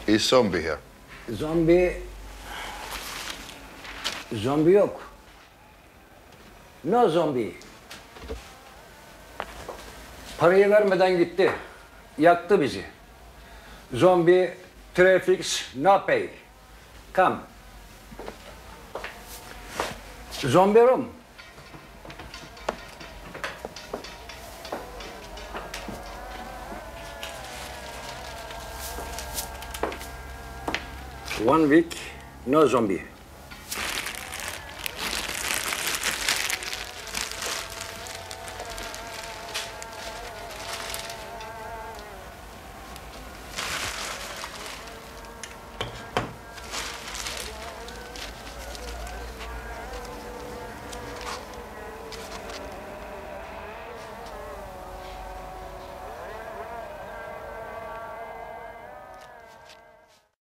Is zombie here? Zombi yok. No zombi. Parayı vermeden gitti. Yaktı bizi. Zombi, traffics, no pay. Come. Zombi room. One week, no zombie.